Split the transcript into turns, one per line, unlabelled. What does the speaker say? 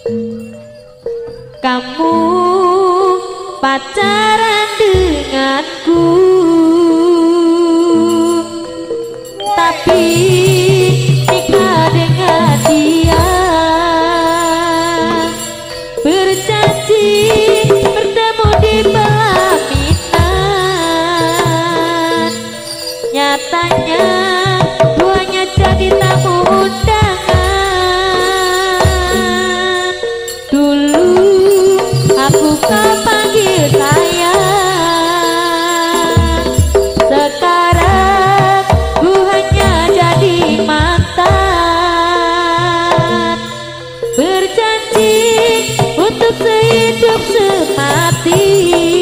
Kamu pacaran denganku, tapi nikah dengan dia. Berjanji bertemu di pelaminan, nyatanya duanya jadi tamu undangan. Dulu aku kau panggil sayang, sekarang ku hanya jadi mantan. Berjanji untuk sehidup semati,